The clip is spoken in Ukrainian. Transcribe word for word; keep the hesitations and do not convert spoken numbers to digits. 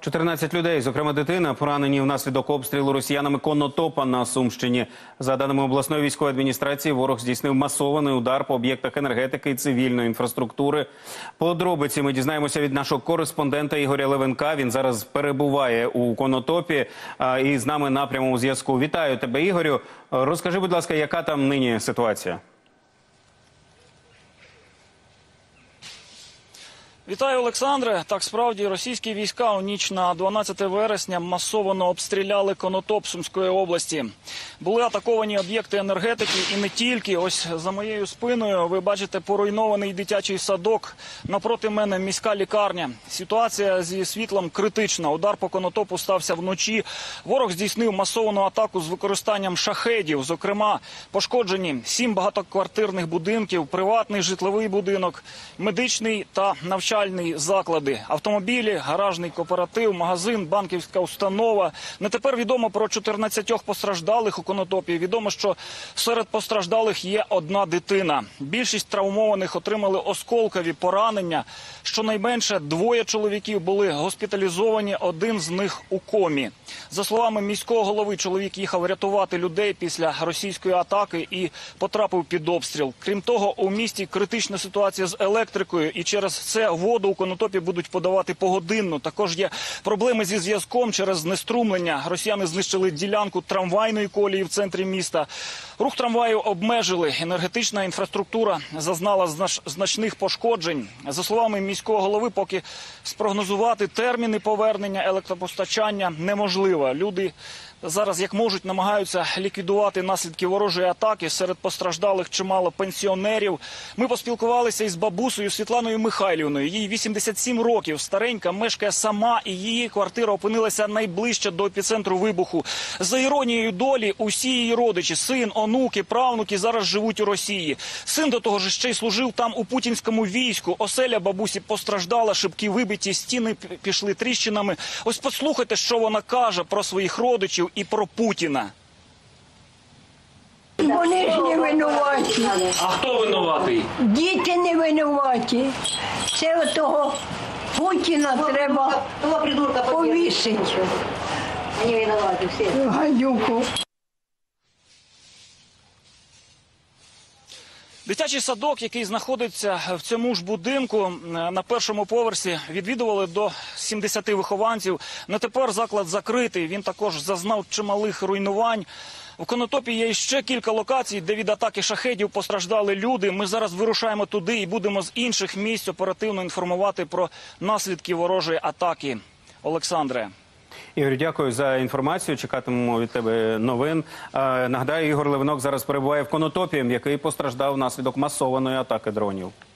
чотирнадцять людей, зокрема дитина, поранені внаслідок обстрілу росіянами Конотопа на Сумщині. За даними обласної військової адміністрації, ворог здійснив масований удар по об'єктах енергетики і цивільної інфраструктури. Подробиці ми дізнаємося від нашого кореспондента Ігоря Левенка. Він зараз перебуває у Конотопі і з нами на прямому зв'язку. Вітаю тебе, Ігорю. Розкажи, будь ласка, яка там нині ситуація? Вітаю, Олександре. Так, справді, російські війська у ніч на дванадцяте вересня масово обстріляли Конотоп Сумської області. Були атаковані об'єкти енергетики і не тільки. Ось за моєю спиною ви бачите поруйнований дитячий садок. Напроти мене міська лікарня. Ситуація зі світлом критична. Удар по Конотопу стався вночі. Ворог здійснив масовану атаку з використанням шахедів. Зокрема, пошкоджені сім багатоквартирних будинків, приватний житловий будинок, медичний та навчальний заклади, автомобілі, гаражний кооператив, магазин, банківська установа. На тепер відомо про чотирнадцять постраждалих у Конотопі. Відомо, що серед постраждалих є одна дитина. Більшість травмованих отримали осколкові поранення. Щонайменше двоє чоловіків були госпіталізовані, один з них у комі. За словами міського голови, чоловік їхав рятувати людей після російської атаки і потрапив під обстріл. Крім того, у місті критична ситуація з електрикою, і через це воду у Конотопі будуть подавати погодинно. Також є проблеми зі зв'язком через знеструмлення. Росіяни знищили ділянку трамвайної колії в центрі міста. Рух трамваю обмежили. Енергетична інфраструктура зазнала значних пошкоджень. За словами міського голови, поки спрогнозувати терміни повернення електропостачання неможливо. Люди зараз, як можуть, намагаються ліквідувати наслідки ворожої атаки. Серед постраждалих чимало пенсіонерів. Ми поспілкувалися із бабусею Світланою Михайлівною. Їй вісімдесят сім років, старенька, мешкає сама, і її квартира опинилася найближче до епіцентру вибуху. За іронією долі, усі її родичі, син, онуки, правнуки зараз живуть у Росії. Син до того ж ще й служив там у путінському війську. Оселя бабусі постраждала, шибки вибиті, стіни пішли тріщинами. Ось послухайте, що вона каже про своїх родичів і про Путіна. Вони ж не винуваті. А хто винуватий? Діти не винуваті. Це отого Путіна треба повісити. Вони винуваті всі. Гадюку. Дитячий садок, який знаходиться в цьому ж будинку, на першому поверсі, відвідували до сімдесяти вихованців. На тепер заклад закритий, він також зазнав чималих руйнувань. У Конотопі є ще кілька локацій, де від атаки шахедів постраждали люди. Ми зараз вирушаємо туди і будемо з інших місць оперативно інформувати про наслідки ворожої атаки. Олександре. Ігор, дякую за інформацію. Чекатимемо від тебе новин. Нагадаю, Ігор Левенок зараз перебуває в Конотопі, який постраждав внаслідок масованої атаки дронів.